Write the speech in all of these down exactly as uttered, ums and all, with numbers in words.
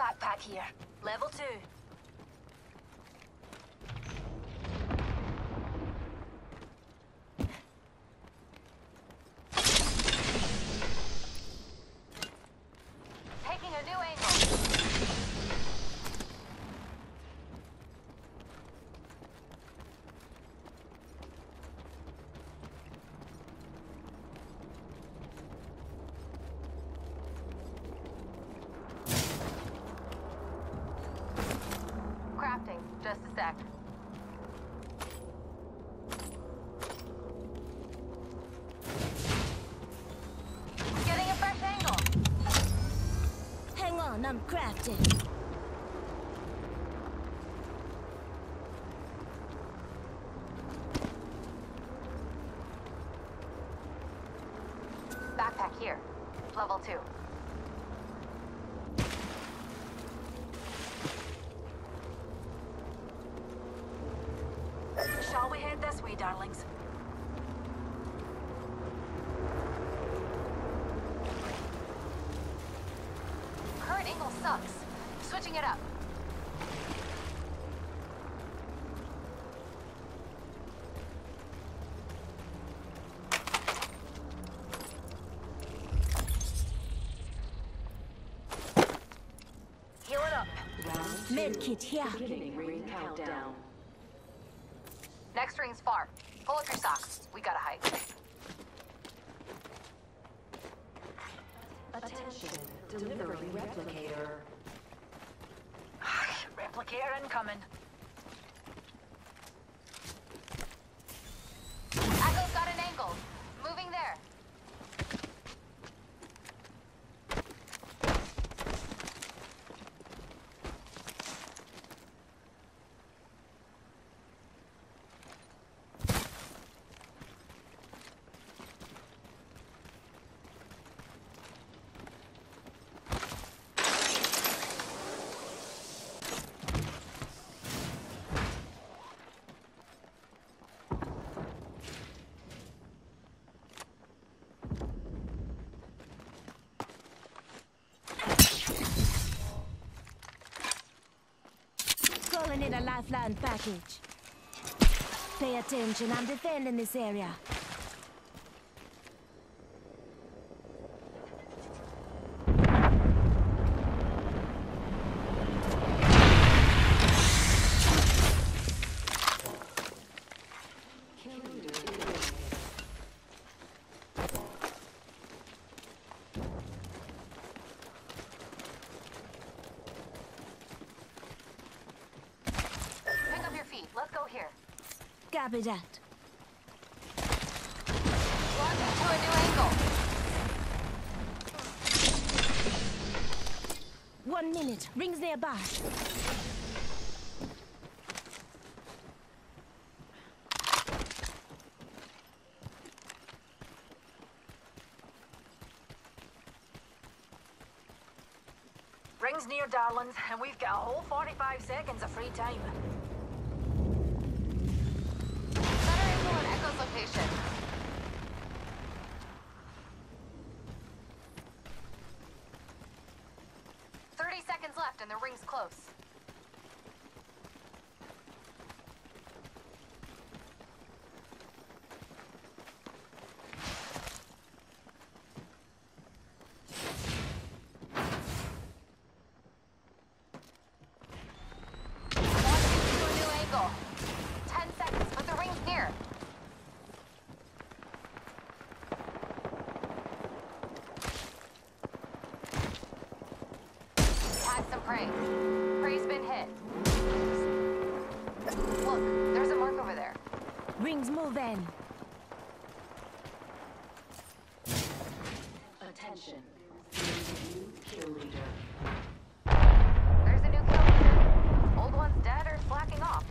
Backpack here. Level two. Taking a new angle. Crafting. Just a sec. Getting a fresh angle. Hang on, I'm crafting. Backpack here. Level two. Shall we head this way, darlings? Current angle sucks. Switching it up. Heal it up. Medkit here. Beginning ring countdown. Next ring's far. Pull up your socks. We gotta hike. Attention, delivering replicator. Replicator incoming. Echo's got an angle. Moving there. Calling in a lifeline package. Pay attention, I'm defending this area. Pick up your feet. Let's go here. Copy that. Launch into a new angle. One minute, rings nearby. Rings near, darlings, and we've got a whole forty-five seconds of free time. Better angle on Echo's location. Thirty seconds left and the ring's close. Launch into a new angle. Ten seconds, but the ring's near. Tag some prey. Prey's been hit. Look, there's a mark over there. Rings moving. Attention, new kill leader. There's a new kill leader. Old one's dead or slacking off.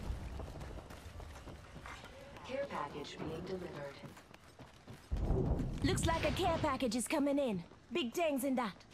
Care package being delivered. Looks like a care package is coming in. Big things in that.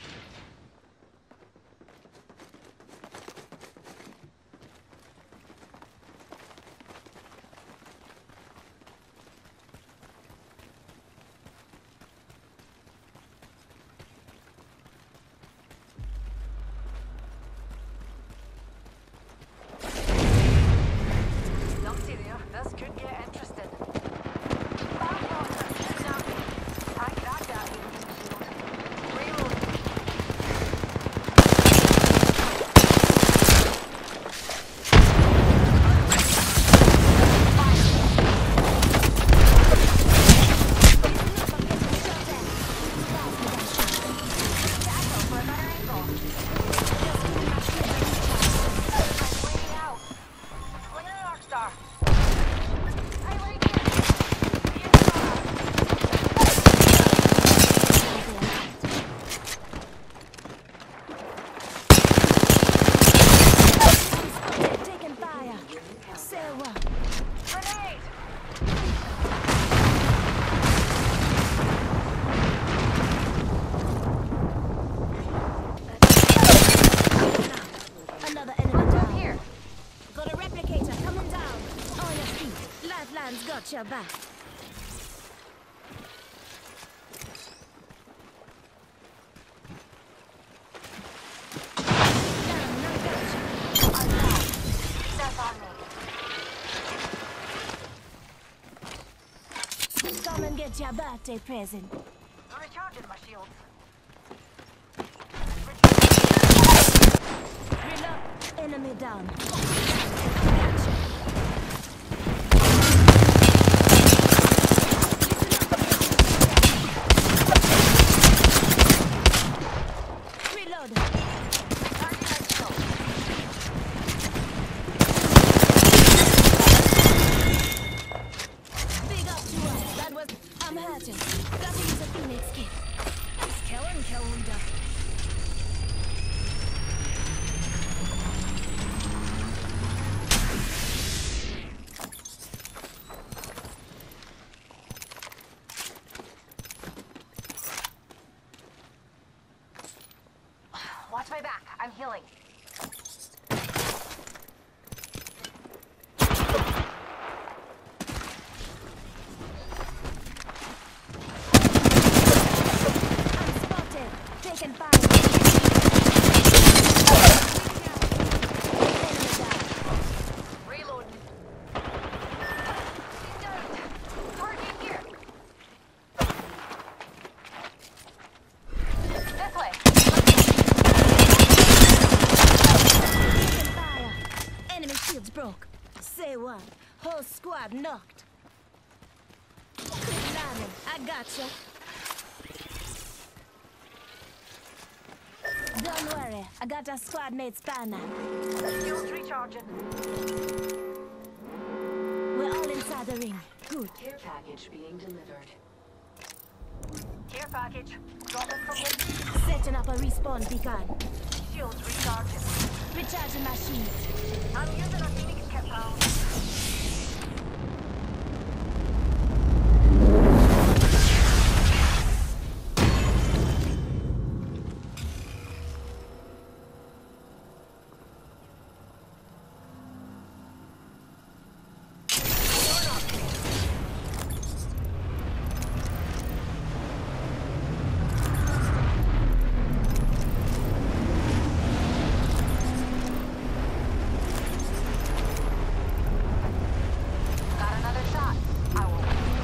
Got your back. Step on me. Come and get your birthday present. Recharging my shields. Reload. Enemy down. Reload. Big up to us. That was. I'm hurting. Gotta use a Phoenix kit. It's killing, kill leader. Watch my back. I'm healing. I'm spotted. Taking fire. Enemy down. Reloading. He's down. Target here. This way. Taking fire. Enemy shields broke. Say what? Whole squad knocked. Lyman, I gotcha. Don't worry, I got our squad mate's banner. Shields recharging. We're all inside the ring. Good. Care package being delivered. Care package. Dropping from lift. Setting up a respawn beacon. Shields recharging. Recharging my shields. I'm using a Phoenix kit now. Got another shot. I will.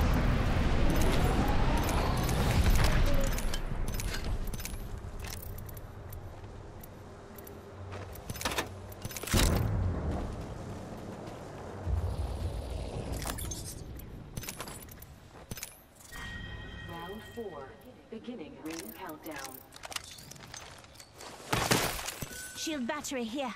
Round four. Beginning ring countdown. Shield battery here.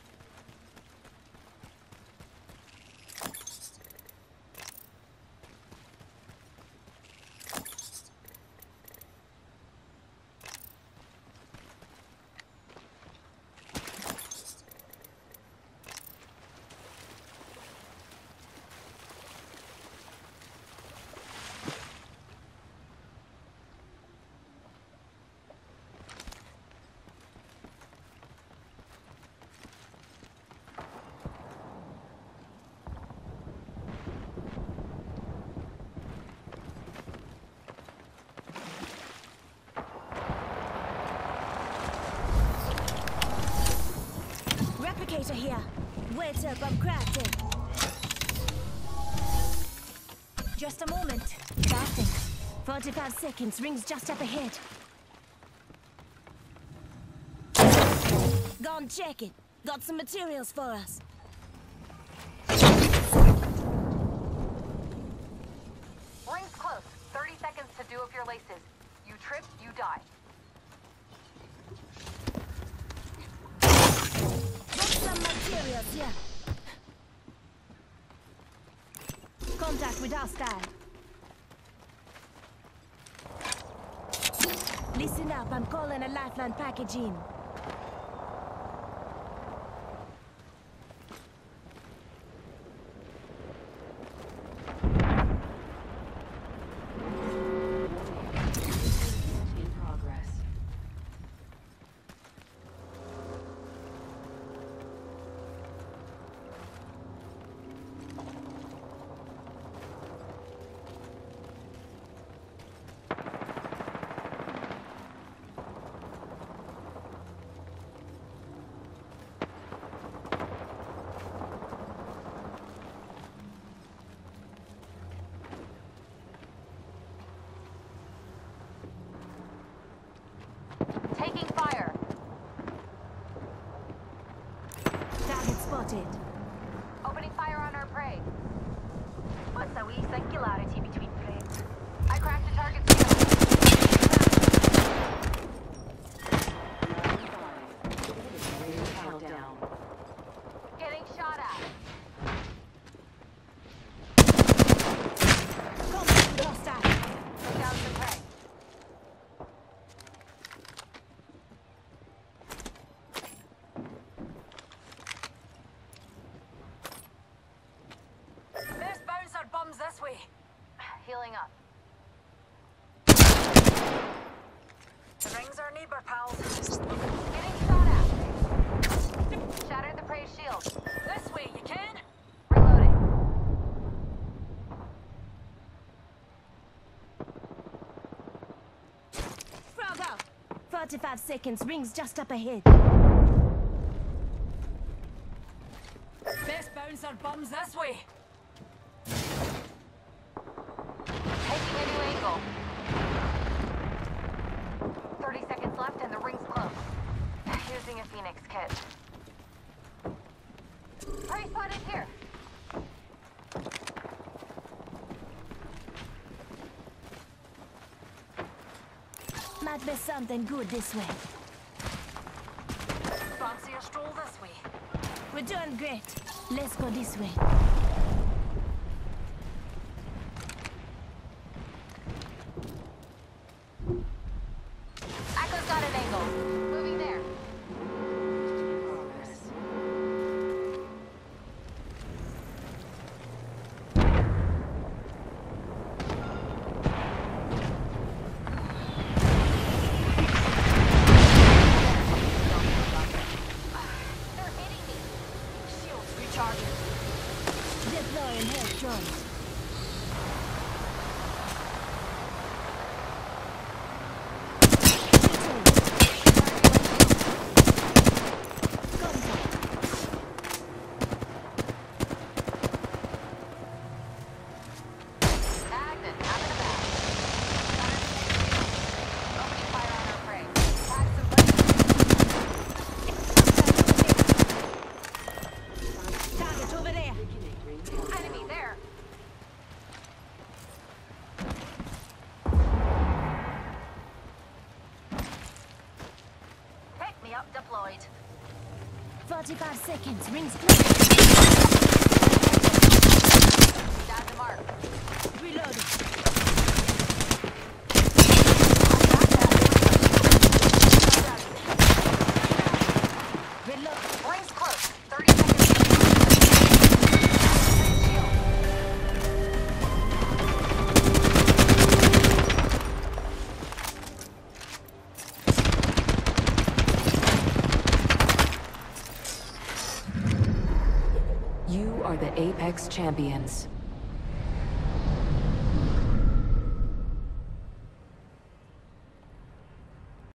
Replicator here. Wait up, I'm crafting. Just a moment. Crafting. forty-five seconds. Rings just up ahead. Go and check it. Got some materials for us. Ring's close. thirty seconds to do up your laces. You trip, you die. Got some materials here. Contact with hostile. Listen up, I'm calling a lifeline package in. In progress. Taking fire. Target spotted. Opening fire on our prey. What's a wee singularity between frames? I cracked a target shield. Ring countdown. Getting shot at. Contact hostile. Took down some prey. There's bouncer bums this way. Healing up. The rings are neighbor pals. Getting shot at. Shattered the prey shield. This way, you can. Reloading. Frog out. forty-five seconds. Rings just up ahead. Best bouncer bums this way. Taking a new angle. thirty seconds left and the ring's close. Using a Phoenix kit. Prey spotted here. Might be something good this way. Fancy a stroll this way. We're doing great. Let's go this way. Echo's got an angle. Moving there. Progress. They're hitting me. Shields recharging. Deploying head drones. Tagged and out of the bag. Opening fire on our prey. Tag some Target over there. Beginning ring countdown. enemy there. Pick me up deployed. forty-five seconds. Rings clear. Down to mark. Reloading. Reload. Rings close. thirty seconds. Shield. You are the Apex Champions.